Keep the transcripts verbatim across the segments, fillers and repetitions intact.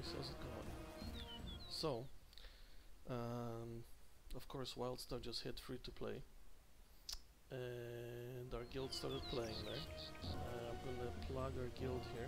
guys, how's it going? So, um, of course Wildstar just hit free to play, and our guild started playing there. Uh, I'm gonna plug our guild here.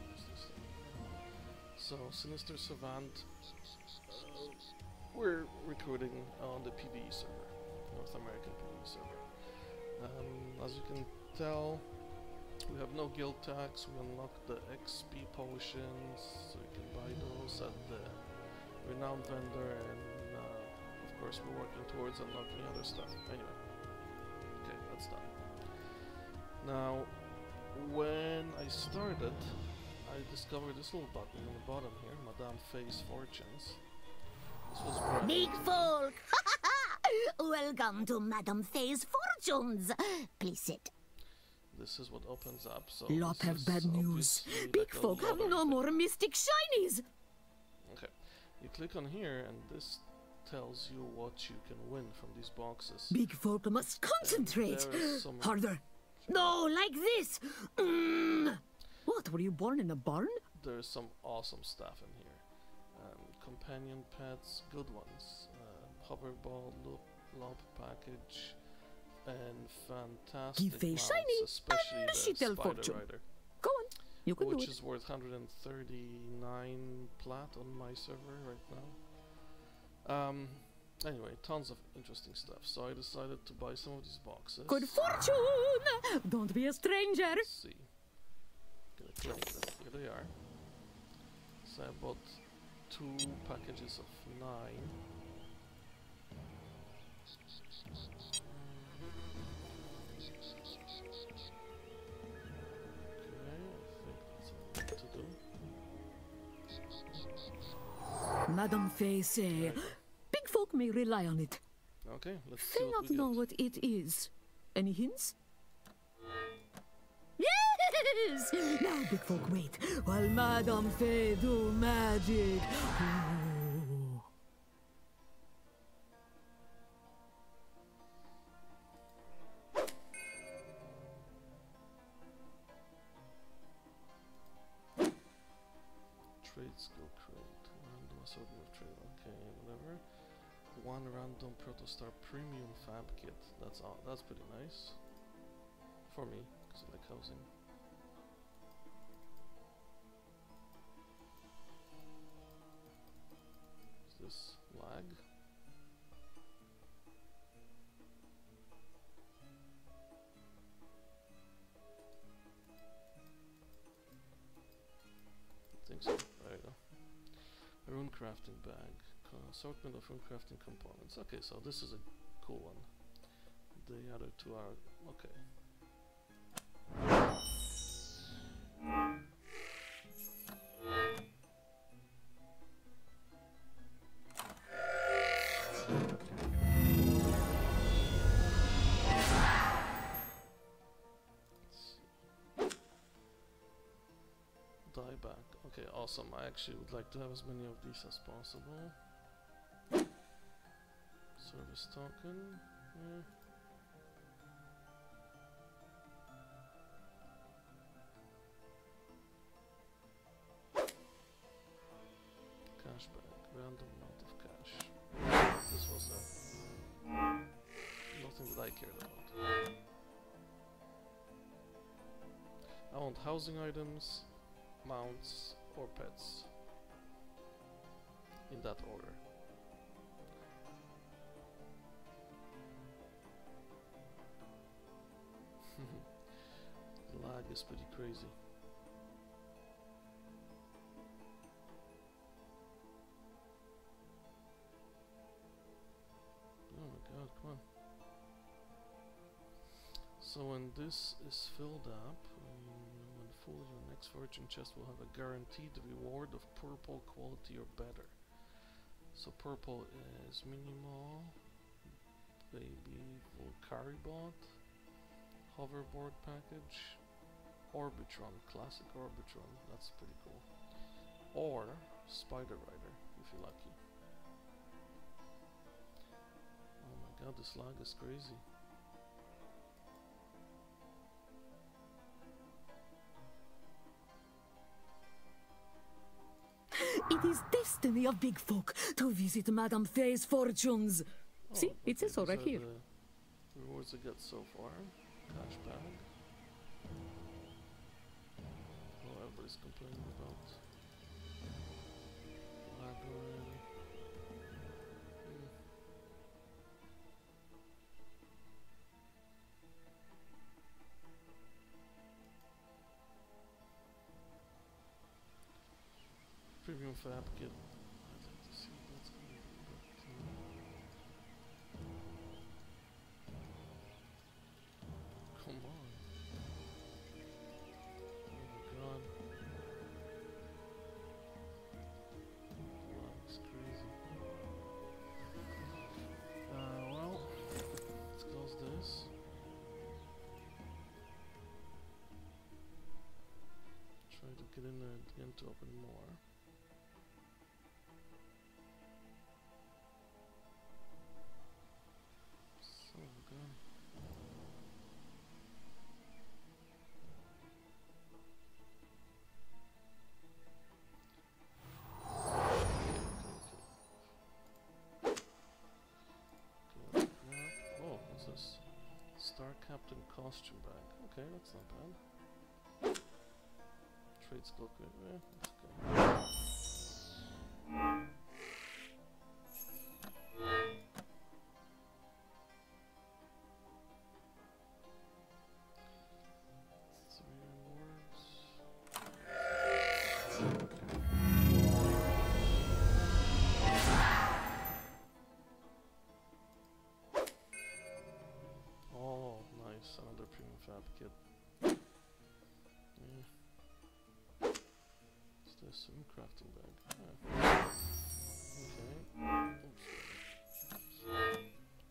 So, Sinister Savant, uh, we're recruiting on the P V E server, North American P V E server. Um, as you can tell, we have no guild tax. We unlocked the X P potions, so you can buy those at the renowned vendor, and uh, of course we're working towards unlocking other stuff. Anyway, okay, that's done. Now, when I started, I discovered this little button on the bottom here, Madame Faye's Fortunes. This was brand new Big to me. folk! Welcome to Madame Faye's Fortunes. Please sit. This is what opens up. So Lot this have is bad news. obviously Big like a folk have lottery no thing. more mystic shinies. Okay, you click on here, and this tells you what you can win from these boxes. Big folk must concentrate. there is some- Harder. No, like this. Mm. What, were you born in a barn? There's some awesome stuff in here. Um, companion pets, good ones. Uh, hoverball, loop, lob package, and fantastic Give a mounts, shiny especially and the she tell Spider fortune. Rider, Go on, you can which do it. is worth one hundred thirty-nine plat on my server right now. Um, anyway, tons of interesting stuff. So I decided to buy some of these boxes. Good fortune! Don't be a stranger. Let's see. Gonna claim them. Here they are. So I bought two packages of nine. Okay, I think that's all I need to do. Madame Faye say, big folk may rely on it. Okay, let's see Faye what not we know get. what it is. Any hints? Yes! Now, big folk, wait, while Madame Faye do magic. Ooh. Trade skill crate. Random assortment of trade. Okay, whatever. One random Protostar premium fab kit. That's all. That's pretty nice. For me, because I like housing. Is this lag? I think so. There you go. A rune crafting bag. Co- Assortment of rune crafting components. Okay, so this is a cool one. The other two are okay. Dieback. Okay, awesome. I actually would like to have as many of these as possible. Service token. eh. Cashback. Random amount of cash. This was a nothing that I cared about. I want housing items, mounts, or pets. In that order. The lag is pretty crazy. Oh my god, come on. So when this is filled up, um, when full, your next fortune chest will have a guaranteed reward of purple quality or better. So purple is minimal, baby Volcaribot, hoverboard package, Orbitron, classic Orbitron, that's pretty cool. Or Spider Rider, if you're lucky. Oh my god, this lag is crazy. It It is destiny of big folk to visit Madame Faye's fortunes. See, it says so these right are here. The rewards I get so far. Cash bag. Oh, everybody's complaining about lag already. Hmm. Premium fab kit. I'd like to see what's going to be, but uh, come on. Oh my god. Lag's crazy. Uh, well, let's close this. Try to get in there again to open more. So good. Okay, okay. Oh, what's this? Star Captain costume bag. Okay, that's not bad. Trade skill good. Yeah, that's good. Three rewards. Oh, nice. Another premium fab kit. Yeah. Is this some crafting bag? Yeah. Okay. Oops.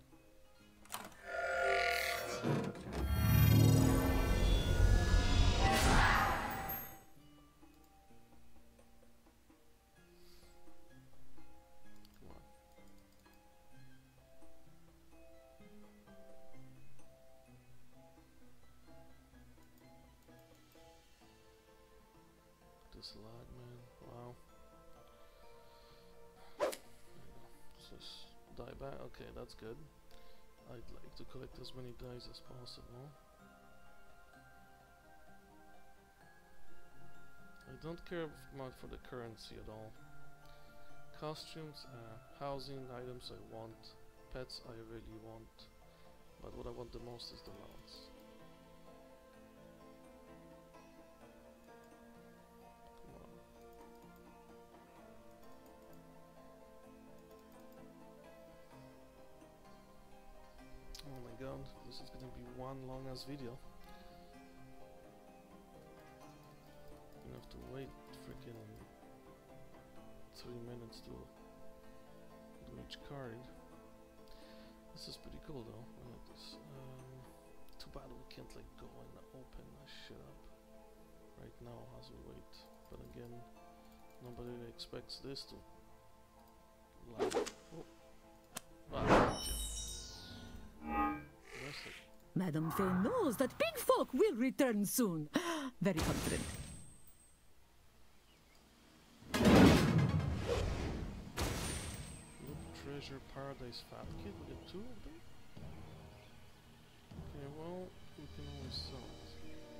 Come on. This lag, man. Wow. There you go. Does this die back? Okay, that's good. I'd like to collect as many dies as possible. I don't care much for the currency at all. Costumes, uh, housing, items I want. Pets I really want. But what I want the most is the mounts. Come on. Oh my god, this is gonna be one long ass video. You have to wait freaking three minutes to do each card. This is pretty cool though. I like this. Um, too bad we can't like go and open that shit up right now as we wait. But again, nobody expects this to lag. Oh. Ah, shit. That's it. Madame Faye knows that big folk will return soon. Very confident. Look, Treasure Paradise Fat Kit. We get two of them. Okay, well, we can always sell it.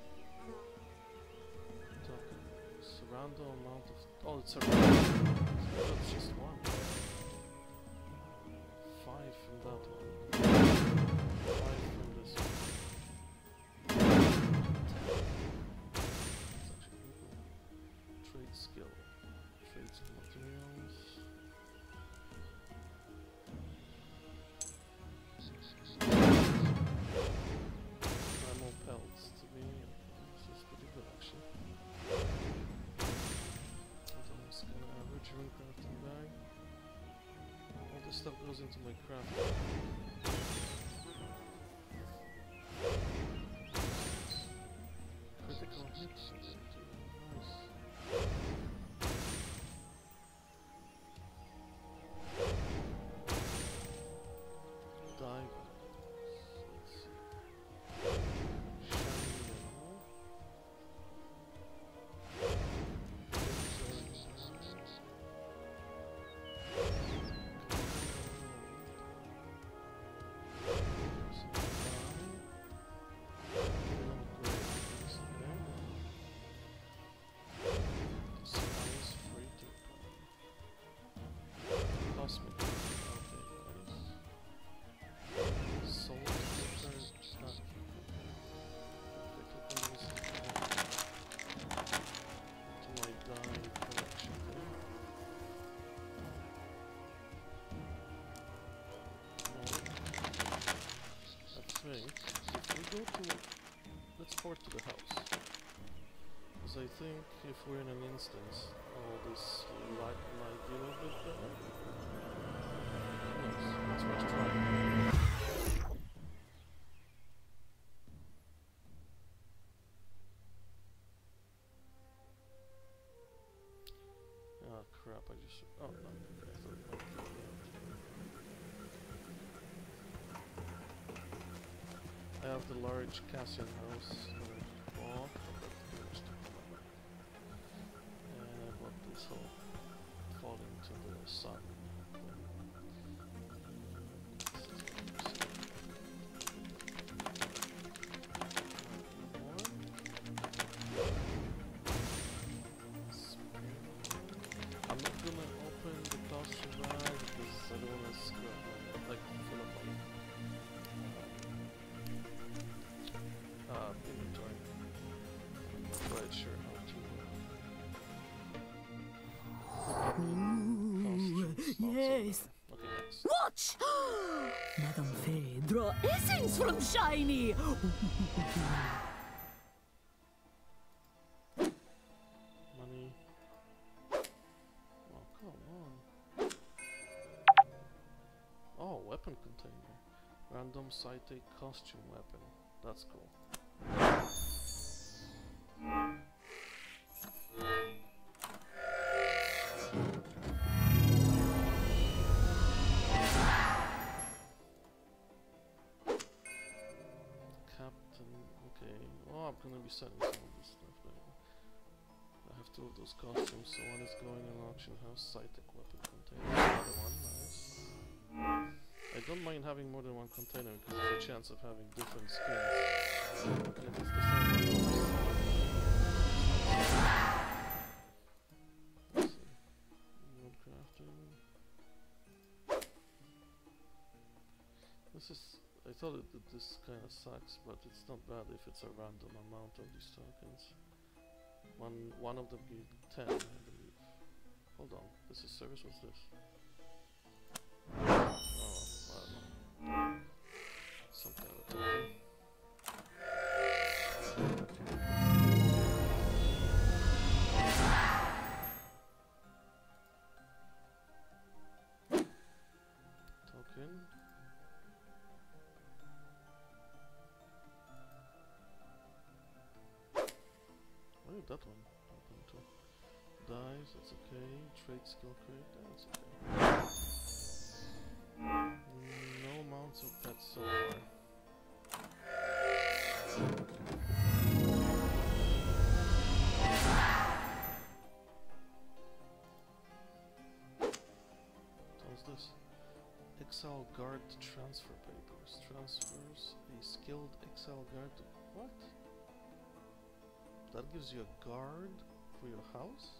Token. Surround amount of. Oh, it's a. That's just one. Five from that one. Five from this one. It's actually pretty cool. Trade skill. Trade some materials. Primal pelts to me. This is pretty good actually. Almost kind of average room crafting bag. All this stuff goes into my craft. Critical hits. Nice. Dive. Let's see. Shiny yellow. Crimson. Because I think if we're in an instance, all this light might be a little bit better. Who knows? Let's first try. Oh crap, I just... Oh no, okay, I thought it might be out. I have the large Cassian house uh, bought, and I bought this whole falling to the sun. I'm not gonna open the costume bag because I don't wanna screw up my, like, fill up my uh, inventory. I'm not quite sure how to Ooh, yes. okay, yes. Watch! Madame Faye, draw essence from Shiny! Money. Oh, come on. Oh, weapon container. Random Scythe costume weapon. That's cool. Captain, okay. Oh, I'm gonna be selling some of this stuff later. I have two of those costumes, so one is going in auction house. Scythe weapon container. Another one, nice. I don't mind having more than one container because there's a chance of having different skins. And if it's the same one, I'll just sell it. Let's see. Wood crafting. This is... I thought it, that this kind of sucks, but it's not bad if it's a random amount of these tokens. One, one of them gives ten, I believe. Hold on, this is service, what's this? Oh, I don't know. Some kind of token. Token. Oh, that one. Open to dice, that's okay. Trade skill crate, that's okay. No amounts of pets so far. What's this? Exile guard transfer papers. Transfers a skilled exile guard to... What? That gives you a guard for your house?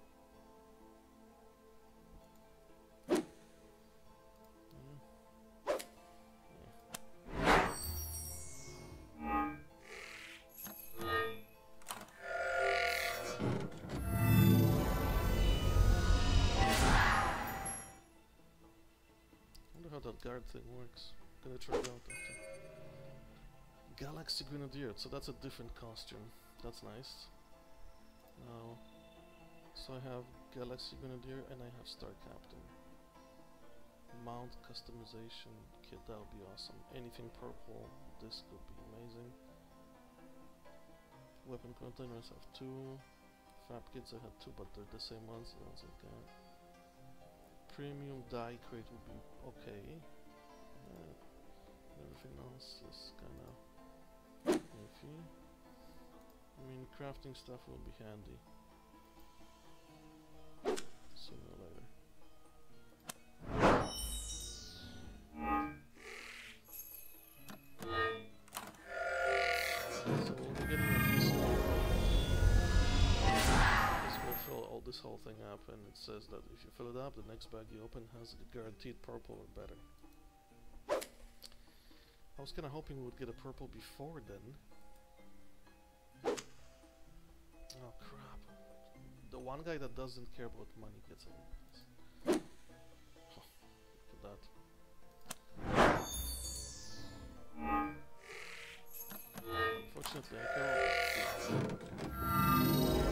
That guard thing works. Gonna try it out after. Galaxy Grenadier, so that's a different costume. That's nice. Now, so I have Galaxy Grenadier and I have Star Captain. Mount customization kit, that would be awesome. Anything purple, this could be amazing. Weapon containers have two. Fab kits I had two, but they're the same ones, so that's okay. Premium die crate would be okay. Uh, everything else is kind of iffy. I mean, crafting stuff will be handy. Sooner or later. So we'll be getting a few stuff. This will fill all this whole thing up, and it says that if you fill it up, the next bag you open has a guaranteed purple or better. I was kinda hoping we would get a purple before then. Oh crap. The one guy that doesn't care about money gets it. Oh, look at that. Unfortunately, I can't.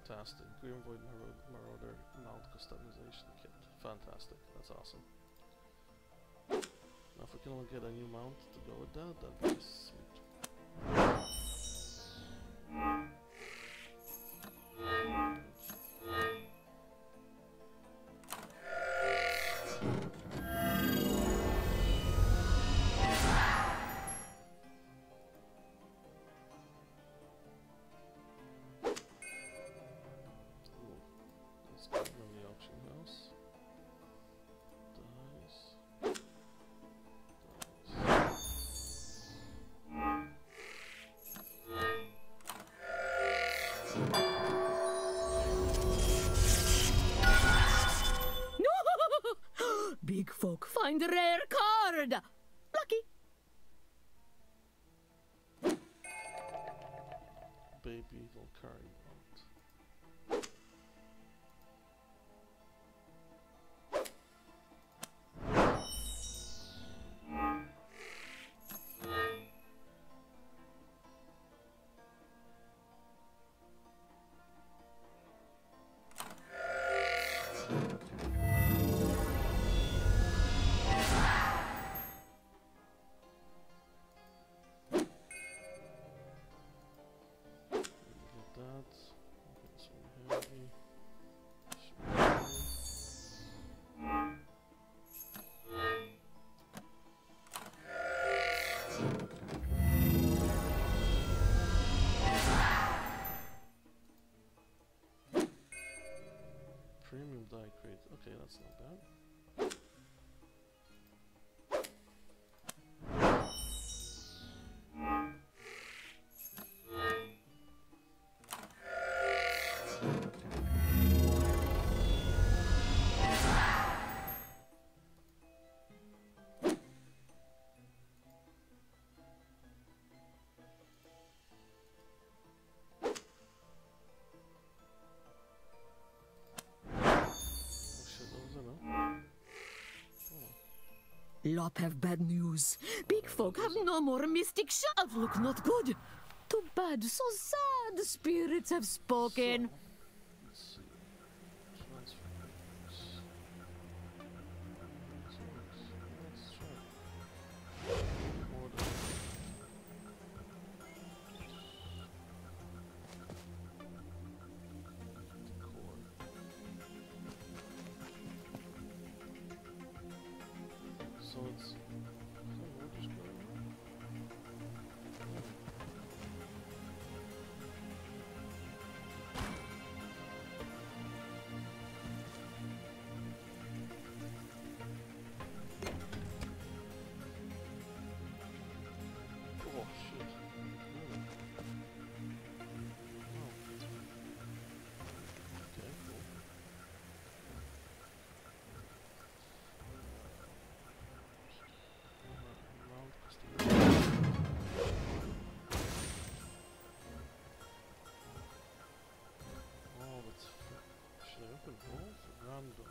fantastic. Green Void Marauder, Marauder mount customization kit. Fantastic. That's awesome. Now if we can only get a new mount to go with that, that'd be sweet. Big folk find rare card. Lucky. Baby Volcari mount. Premium die crate. Okay, that's not bad. Lop have bad news. Big folk have no more mystic shove. Look not good. Too bad, so sad. Spirits have spoken. Let's see. Transfer books. Let's try. Order. So it's what is going on? Oh shit. Really? Oh. Okay, cool. Oh, that's should I open both? Random.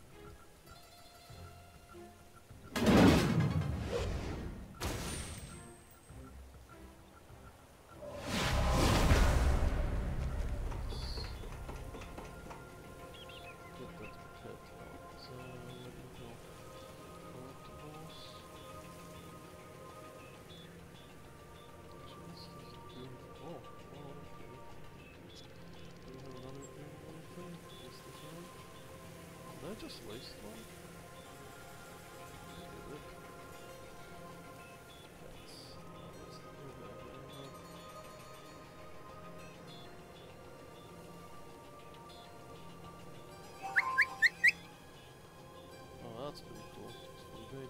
Get that pet out. So let me go. Collectibles. Oh, oh, okay. Do we have another green one thing? What's this one? Did I just waste one? Okay, look. That's, that's the new guy here. Oh, that's pretty cool. It's pretty big.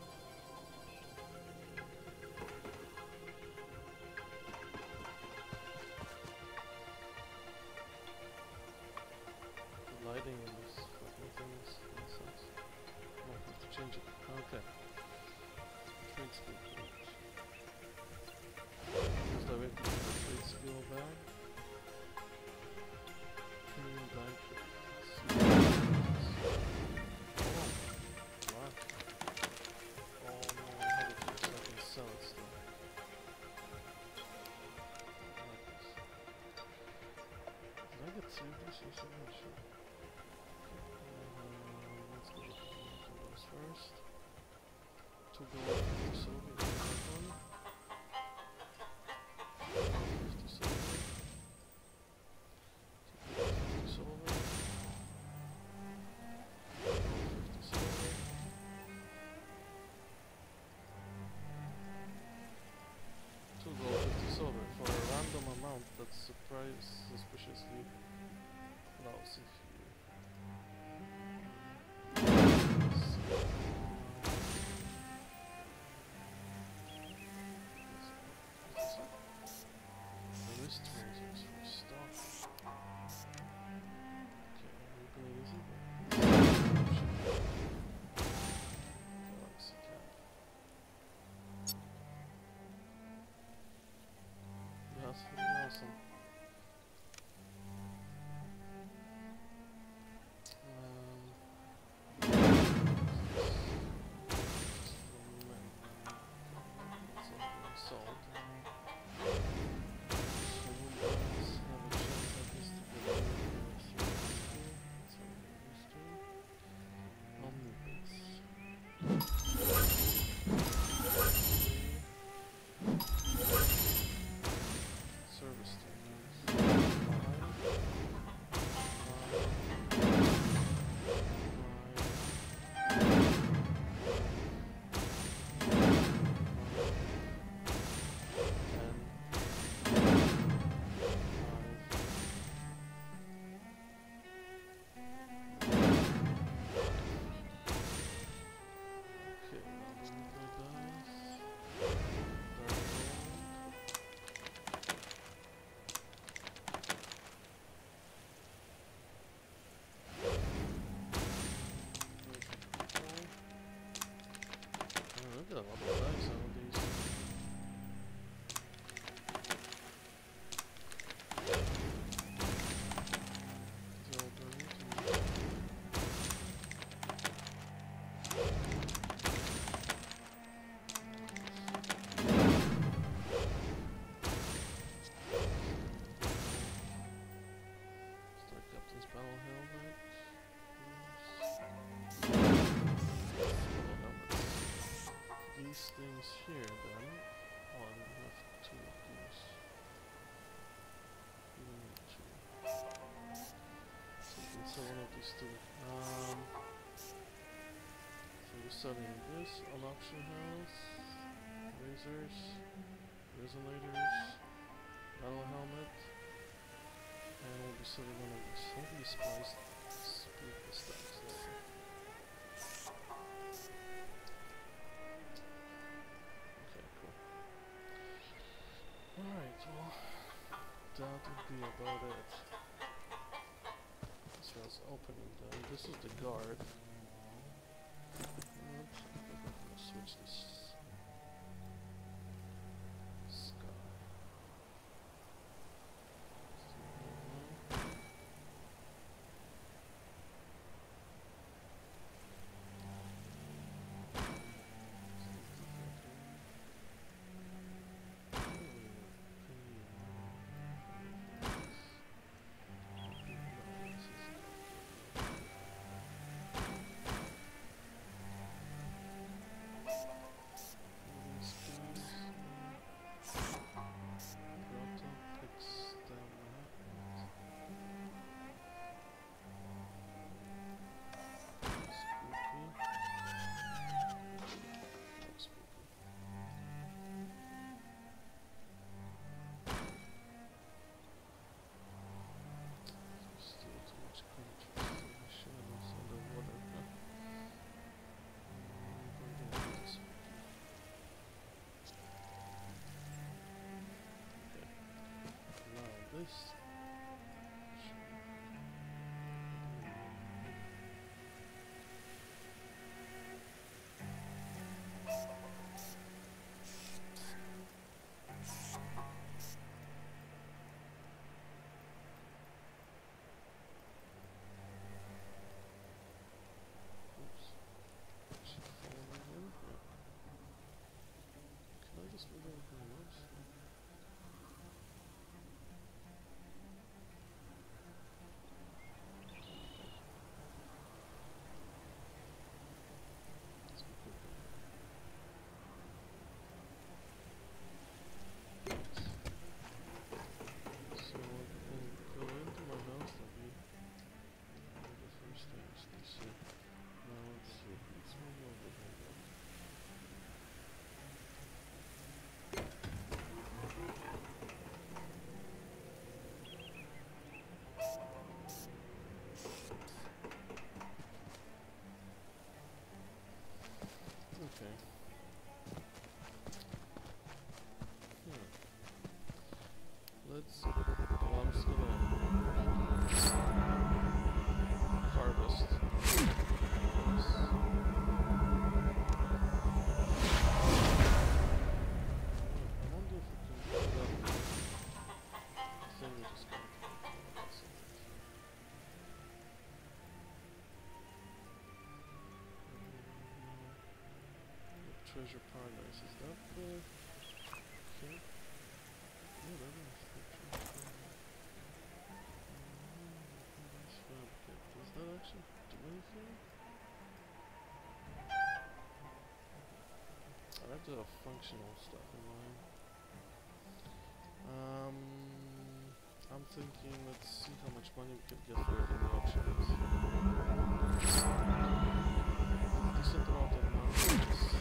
The lighting in this fucking thing is nonsense. Oh, I have to change it. Okay. Trade skill page. Use directly to the trade skill bag. Premium die crate. Let's see. Oh, wow. Oh no, I have it here so I can sell it still. I like this. Did I get two of this? Yes, two gold, fifty silver, that one. fifty silver. fifty silver. fifty silver. two gold, fifty silver for a random amount that's surprise suspiciously low. See if you the wrist razors for stock. Okay, we're gonna use it. Galaxy cap. That's pretty awesome. Um, just for men. That's all being sold. So we'll have a chance at this to get over the three sixty. That's how we're used to. Omnibus. Service stations. Look at a lot of dice on these. Star Captain's Battle Helmet. Battle helmets. These things here then. Oh, I have two of these. We need two. So we can sell one of these two. Um, so we're selling this on auction house. Lasers, resonators, battle helmet, and we'll be selling one of these. How do you spice split the stacks there? Okay, cool. Alright, well, that would be about it. So let's open them. This is the guard. Nope. I'm gonna switch this. Sky. Treasure Paradise. Is that the... Okay. Yeah, that is the Treasure Paradise. Paradise Fabricate. Does that actually do anything? I have to have functional stuff in mind. Um, I'm thinking, let's see how much money we can get for it in the auctions. Decent amount of money.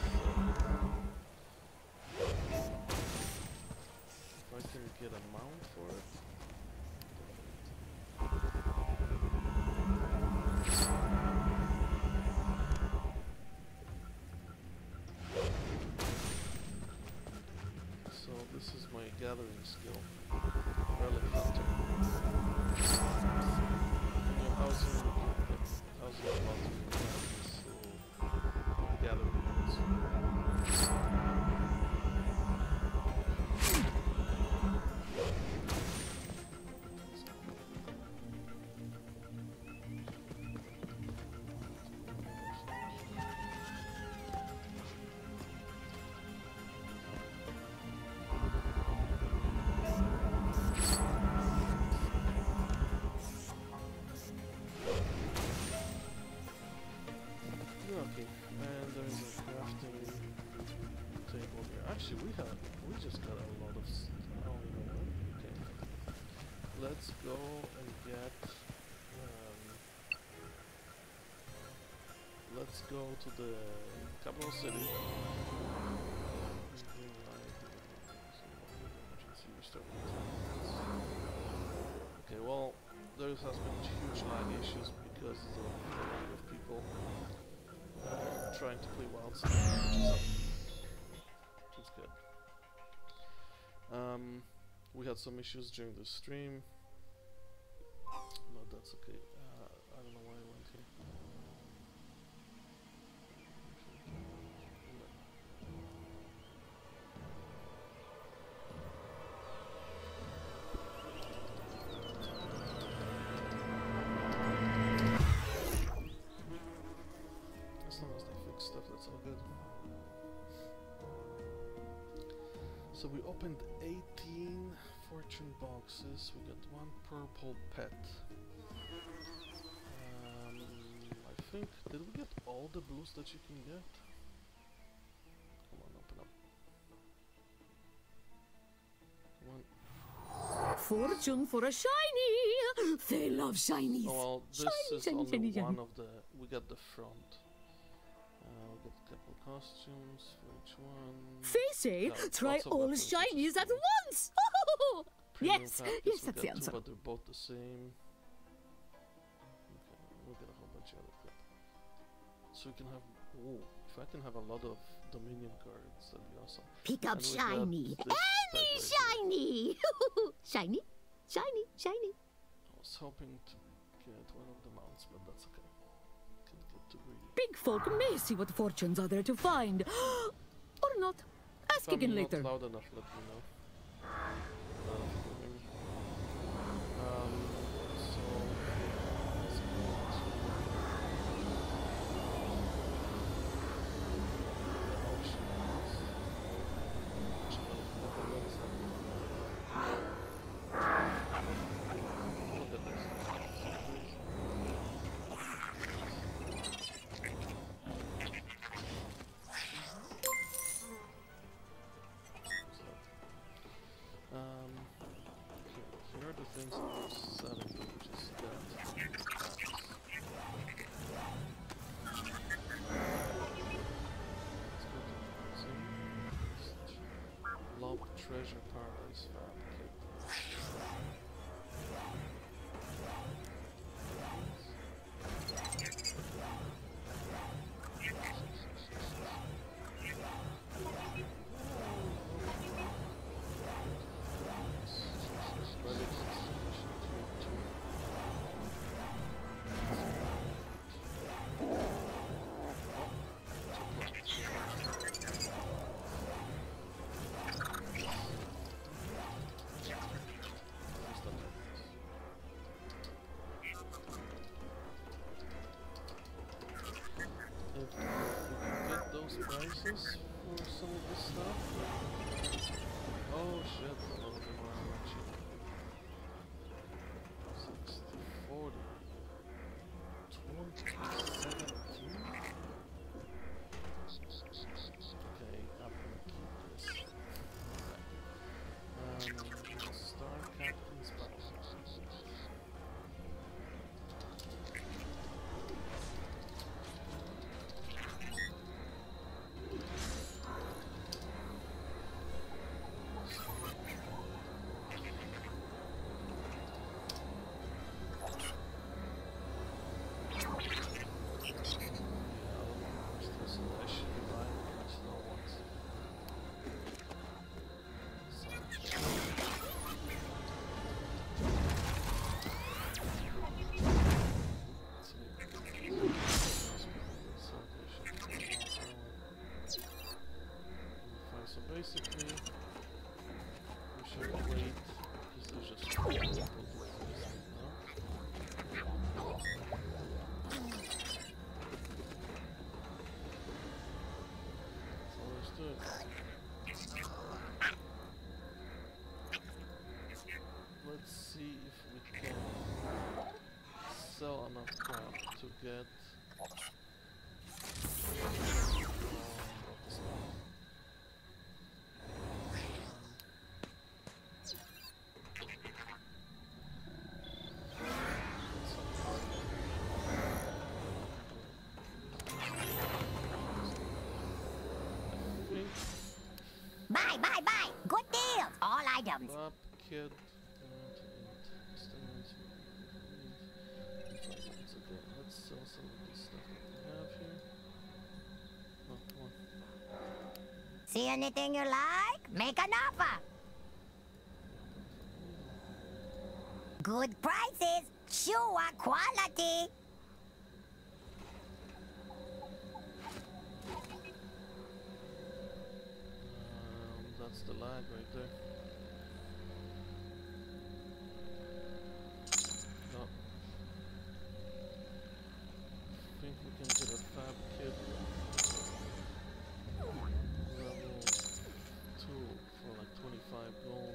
If I can get a mount for it. So this is my gathering skill. Relic Hunter. In your housing, you can get housing lots of things, so gathering units. Okay, and there's a crafting table here. Actually, we have, we just got a lot of stuff. Oh, you know what? Okay. Let's go and get, um, let's go to the capital city. Okay, well, there has been huge lag issues because of the lag of people uh, trying to play Wild Side, which is, which is good. Um, we had some issues during the stream, but that's okay. Uh, I don't know why I went here. As long as they fix stuff, that's all good. So we opened eighteen fortune boxes. We got one purple pet. Um, I think, did we get all the blues that you can get? Come on, open up. Come on. Fortune for a shiny! They love shinies! Oh, well, this Shiny, is shiny, only shiny, one shiny. of the. We got the front. Uh, we got a couple costumes for each one. Facey, Yeah, try lots of all weapons, which is shinies at cool. once! Premium Yes, packets, yes, we that's got the two, answer. but they're both the same. Okay, we'll get a whole bunch of other crap. So we can have. Oh, if I can have a lot of Dominion cards, that'd be awesome. Pick up And we got shiny. this Any pet right here. shiny. Shiny, shiny, shiny. I was hoping to get one of the mounts, but that's okay. Can't get too greedy. Big folk may see what fortunes are there to find. Or not. Ask If I'm again not later. loud enough, let me know. Uh, maybe. Um, so let's go to the auctions. Which I don't know what is that. Look at this. Um, here, here are the things that we're selling, which is that. Let's go to housing. Lob Treasure Paradise Fabricate. Relic Installation two two. If we can get those prices for for some of this stuff. Oh shit, a lot of them are actually sixty, forty, twenty, seventeen. Okay, I'm gonna keep this. Um, Star Captain's Battle. So basically, we should wait because there's just four people doing this right now. So let's do it. Let's see if we can sell enough crap to get. Buy, buy, buy! Good deals! All items. Up, kid. Okay, let's sell some of this stuff that we have here. Oh, come on. See anything you like? Make an offer. Good prices, sure quality. Um, that's the lag right there. No. I think we can get a fab kit level two for like twenty-five gold.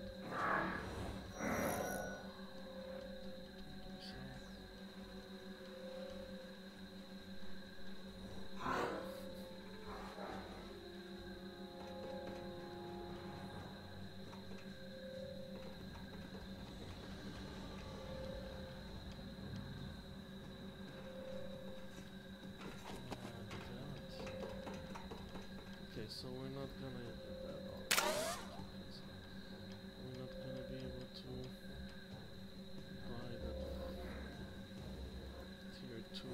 So. Okay, so we're not gonna get that all. We're not gonna be able to buy that tier two.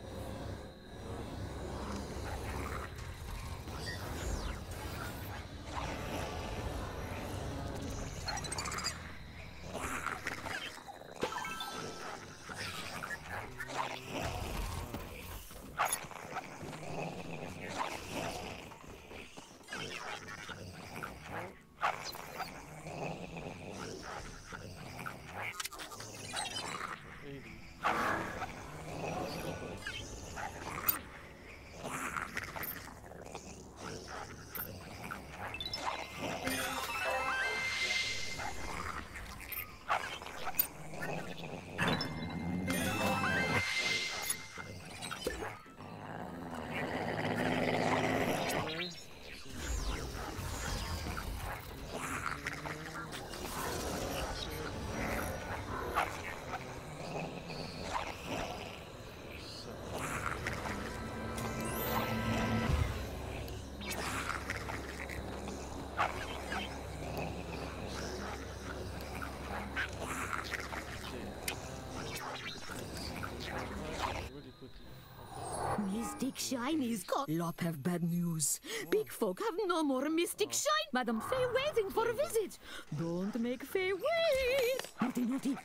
Mystic Shine is gone. Lop have bad news. Big folk have no more Mystic Shine. Madame Faye waiting for a visit. Don't make Faye wait. Naughty, naughty.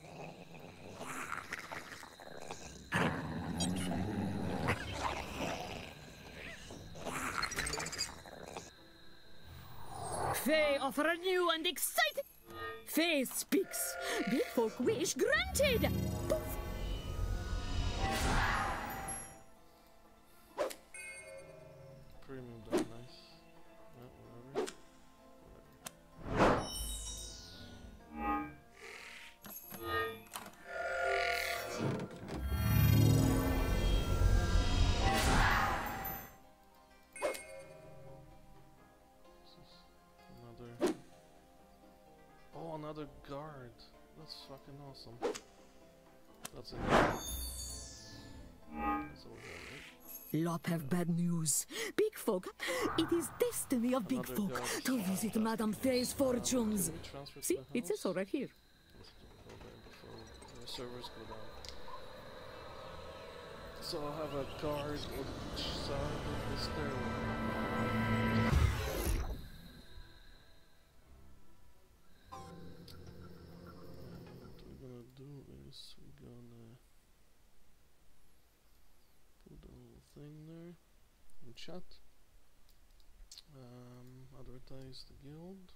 Faye offer a new and exciting. Faye speaks. Big folk wish granted. Poof. Premium done, nice. Yeah, another guard. That's fucking awesome. That's it. That's all right. Lop have bad news. Big folk, it is destiny of big Another folk guard. to visit Madame Faye's fortunes. Can we transfer to See, the it says house? so right here. Let's go there before the servers go down. So I'll have a guard on each side of the stairwell. And what we're gonna do is we're gonna put a little thing there in chat. Um, advertise the guild.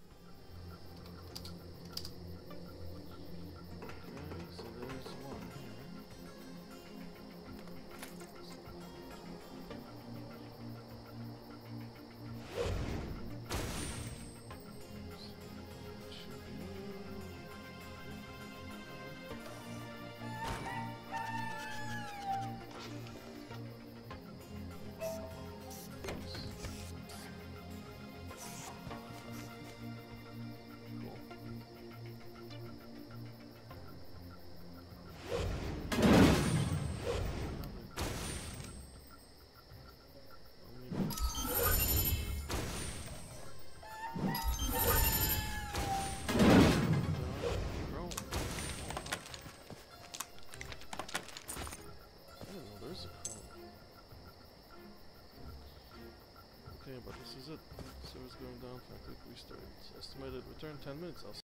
Okay, so there's one here. Okay, but this is it. Server's going down for a quick restart. Estimated return ten minutes. I'll